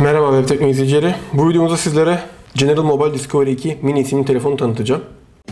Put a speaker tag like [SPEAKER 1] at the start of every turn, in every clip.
[SPEAKER 1] Merhaba web teknoloji izleyicileri. Bu videomuzda sizlere General Mobile Discovery 2 Mini isimli telefonu tanıtacağım.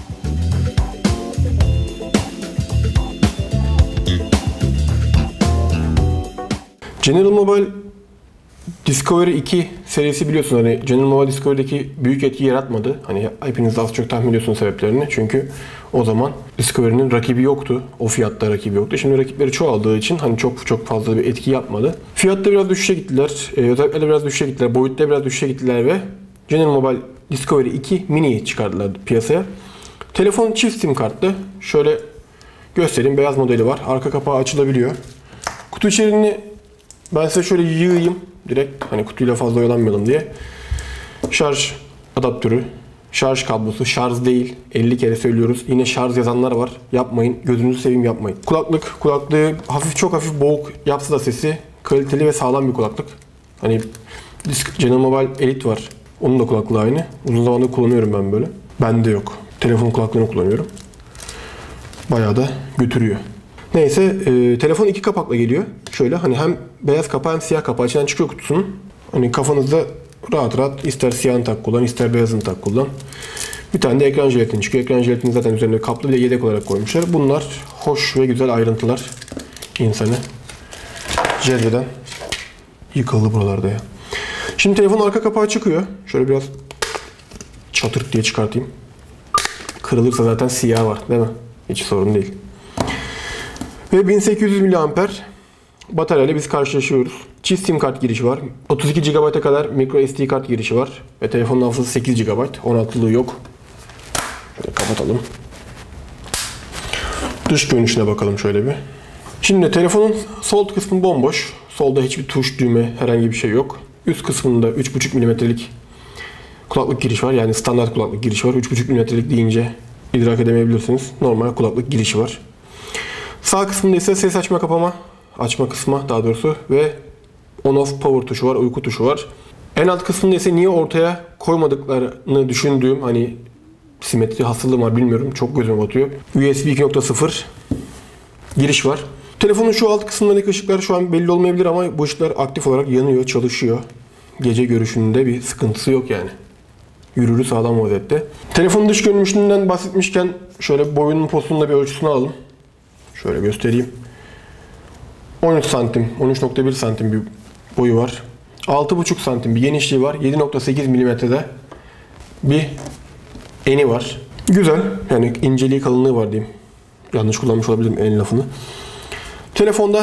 [SPEAKER 1] General Mobile Discovery 2 serisi biliyorsunuz, hani General Mobile Discovery'deki büyük etki yaratmadı. Hani hepiniz az çok tahmin ediyorsunuz sebeplerini. Çünkü o zaman Discovery'nin rakibi yoktu. O fiyatta rakibi yoktu. Şimdi rakipleri çoğaldığı için hani çok fazla bir etki yapmadı. Fiyatta biraz düşüşe gittiler. Özellikle biraz düşüşe gittiler. Boyutta biraz düşüşe gittiler ve General Mobile Discovery 2 Mini'yi çıkardılar piyasaya. Telefon çift sim kartlı. Şöyle göstereyim. Beyaz modeli var. Arka kapağı açılabiliyor. Kutu içeriğini ben size şöyle yığayım direkt, hani kutuyla fazla oyalanmayalım diye. Şarj adaptörü, şarj kablosu, şarj değil, 50 kere söylüyoruz. Yine şarj yazanlar var. Yapmayın. Gözünüzü seveyim, yapmayın. Kulaklığı çok hafif boğuk yapsa da sesi kaliteli ve sağlam bir kulaklık. Hani General Mobile Elite var. Onun da kulaklığı aynı. Uzun zamandır kullanıyorum ben böyle. Bende yok. Telefon kulaklığını kullanıyorum. Bayağı da götürüyor. Neyse, telefon iki kapakla geliyor. Şöyle hani hem beyaz kapağı hem siyah kapağı içinden çıkıyor kutusunun. Hani kafanızda rahat ister siyahını tak kullan, ister beyazını tak kullan. Bir tane de ekran jelatini çıkıyor. Ekran jelatini zaten üzerine kaplı, bir de yedek olarak koymuşlar. Bunlar hoş ve güzel ayrıntılar. İnsanı cezbeden. Yıkıldı buralarda ya. Şimdi telefonun arka kapağı çıkıyor. Şöyle biraz çatırt diye çıkartayım. Kırılırsa zaten siyah var değil mi? Hiç sorun değil. Ve 1800 mAh bataryayla biz karşılaşıyoruz. Çift sim kart girişi var. 32 GB'a kadar micro SD kart girişi var. Ve telefonun hafızası 8 GB. 16'lığı yok. Şöyle kapatalım. Dış görünüşüne bakalım şöyle bir. Şimdi telefonun sol kısmı bomboş. Solda hiçbir tuş, düğme, herhangi bir şey yok. Üst kısmında 3,5 mm'lik kulaklık girişi var. Yani standart kulaklık girişi var. 3,5 mm'lik deyince idrak edemeyebilirsiniz. Normal kulaklık girişi var. Sağ kısmında ise ses açma kısmı daha doğrusu ve on-off power tuşu var, uyku tuşu var. En alt kısmında ise niye ortaya koymadıklarını düşündüğüm, hani simetri hastalığı var bilmiyorum, çok gözüme batıyor. USB 2.0 giriş var. Telefonun şu alt kısmındaki ışıklar şu an belli olmayabilir ama bu ışıklar aktif olarak yanıyor, çalışıyor. Gece görüşünde bir sıkıntısı yok yani. Yürürü sağlam vaziyette. Telefonun dış görünüşünden bahsetmişken şöyle boyunun posunun da bir ölçüsünü alalım. Şöyle göstereyim. 13 santim, 13.1 santim bir boyu var. 6.5 santim bir genişliği var. 7.8 mm'de bir eni var. Güzel. Yani inceliği, kalınlığı var diyeyim. Yanlış kullanmış olabilirim en lafını. Telefonda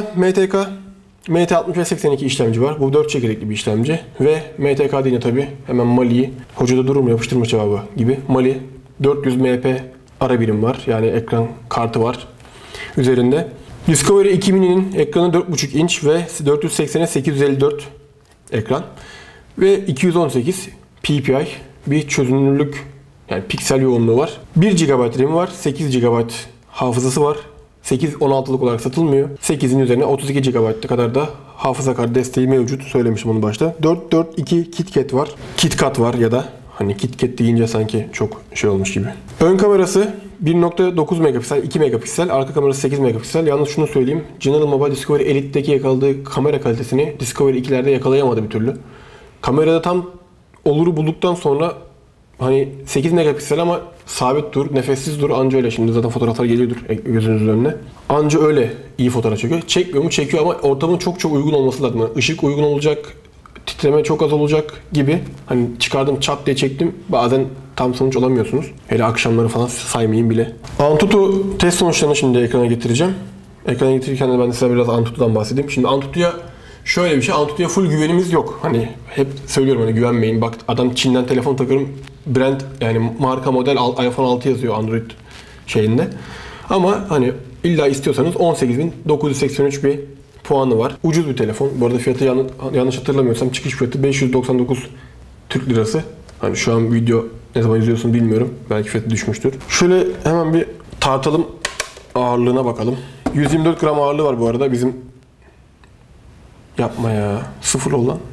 [SPEAKER 1] MT60 ve 82 işlemci var. Bu 4 çekirdekli bir işlemci. Ve MTK deyince tabi hemen Mali'yi, hocada durur mu yapıştırma cevabı gibi. Mali 400 MP ara birim var. Yani ekran kartı var üzerinde. Discovery 2 Mini'nin ekranı 4.5 inç ve 480'e 854 ekran. Ve 218 ppi bir çözünürlük, yani piksel yoğunluğu var. 1 GB RAM var, 8 GB hafızası var. 8 16'lık olarak satılmıyor. 8'in üzerine 32 GB'a kadar da hafıza kartı desteği mevcut. Söylemişim onu başta. 442 KitKat var. KitKat var ya da hani KitKat deyince sanki çok şey olmuş gibi. Ön kamerası 1.9 megapiksel, 2 megapiksel. Arka kamerası 8 megapiksel. Yalnız şunu söyleyeyim. General Mobile Discovery Elite'deki yakaladığı kamera kalitesini Discovery 2'lerde yakalayamadı bir türlü. Kamerada tam oluru bulduktan sonra hani 8 megapiksel ama sabit dur, nefessiz dur, anca öyle. Şimdi zaten fotoğraflar geliyordur gözünüzün önüne. Anca öyle iyi fotoğraf çekiyor. Çekmiyor mu? Çekiyor ama ortamın çok uygun olması lazım. Yani ışık uygun olacak, titreme çok az olacak gibi. Hani çıkardım çat diye çektim. Bazen tam sonuç alamıyorsunuz. Hele akşamları falan saymayayım bile. Antutu test sonuçlarını şimdi ekrana getireceğim. Ekrana getirirken de ben size biraz Antutu'dan bahsedeyim. Şimdi Antutu'ya şöyle bir şey, Antutu'ya full güvenimiz yok. Hani hep söylüyorum hani güvenmeyin. Bak adam Çin'den telefon takıyorum. Brand yani marka model iPhone 6 yazıyor Android şeyinde. Ama hani illa istiyorsanız 18.983 bir puanı var. Ucuz bir telefon. Bu arada fiyatı yanlış hatırlamıyorsam çıkış fiyatı 599 Türk lirası. Hani şu an video ne zaman izliyorsun bilmiyorum. Belki fiyatı düşmüştür. Şöyle hemen bir tartalım, ağırlığına bakalım. 124 gram ağırlığı var bu arada. Bizim yapma ya. Sıfır oldu lan.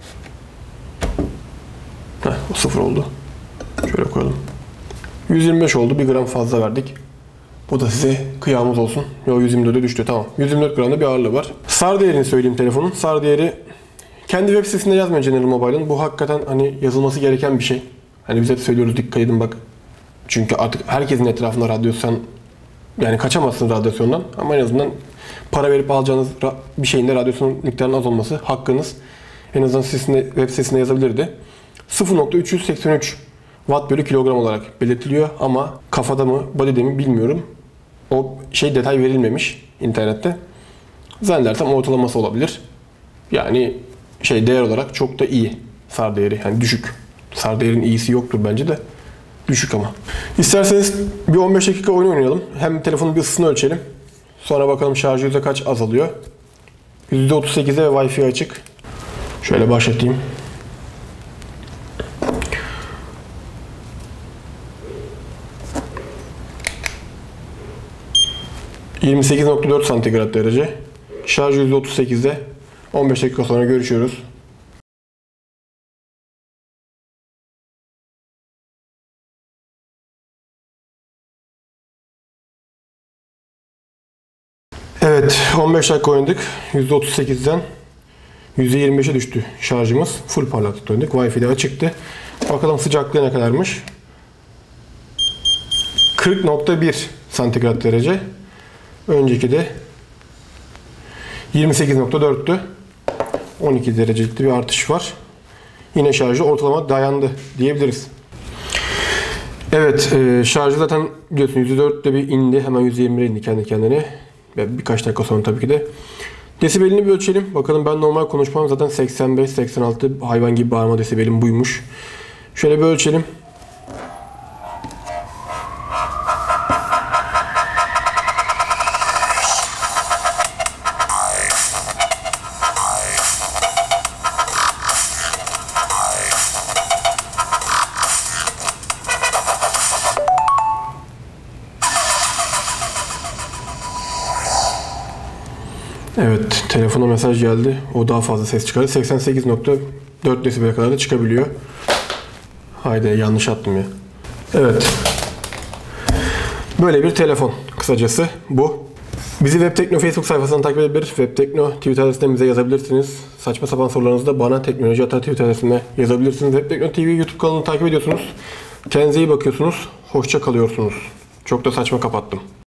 [SPEAKER 1] O sıfır oldu. Şöyle koyalım. 125 oldu. 1 gram fazla verdik. Bu da size kıyamız olsun. Yo 124'e düştü. Tamam. 124 gramda bir ağırlığı var. SAR değerini söyleyeyim telefonun. SAR değeri Kendi web sitesinde yazmıyor General Mobile'ın. Bu hakikaten hani yazılması gereken bir şey. Hani biz hep söylüyoruz, dikkat edin bak. Çünkü artık herkesin etrafında radyasyon, yani kaçamazsın radyasyondan, ama en azından para verip alacağınız bir şeyin de radyasyon miktarının az olması hakkınız. En azından web sitesinde yazabilirdi. 0.383 watt bölü kilogram olarak belirtiliyor ama kafada mı body'de mi bilmiyorum. O detay verilmemiş internette. Zannedersem ortalaması olabilir. Yani değer olarak çok da iyi. SAR değeri yani düşük. SAR değerinin iyisi yoktur bence de. Düşük ama. İsterseniz bir 15 dakika oyun oynayalım. Hem telefonun bir ısısını ölçelim. Sonra bakalım şarjı yüzde kaç azalıyor. %38'e ve Wi-Fi açık. Şöyle başlatayım. ...28.4 santigrat derece. Şarj %38'de. 15 dakika sonra görüşüyoruz. Evet, 15 dakika oynadık. %38'den %25'e düştü şarjımız. Full parlaklıkta oynadık. Wi-Fi de açıktı. Bakalım sıcaklığı ne kadarmış. 40.1 santigrat derece. Önceki de 28.4'tü. 12 derecelik bir artış var. Yine şarjı ortalama dayandı diyebiliriz. Evet, şarjı zaten biliyorsunuz %4'te bir indi. Hemen %21'e indi kendi kendine. Ve birkaç dakika sonra tabii ki de. Desibelini bir ölçelim. Bakalım, ben normal konuşmam zaten 85-86, hayvan gibi bağırma desibelim buymuş. Şöyle bir ölçelim. Evet, telefona mesaj geldi. O daha fazla ses çıkardı. 88.4 desibele kadar da çıkabiliyor. Haydi, yanlış attım ya. Evet. Böyle bir telefon. Kısacası bu. Bizi Webtekno Facebook sayfasından takip edebilir. Webtekno Twitter adresine bize yazabilirsiniz. Saçma sapan sorularınızı da bana teknoloji ata Twitter adresine yazabilirsiniz. Webtekno TV YouTube kanalını takip ediyorsunuz. Kendinize iyi bakıyorsunuz. Hoşça kalıyorsunuz. Çok da saçma kapattım.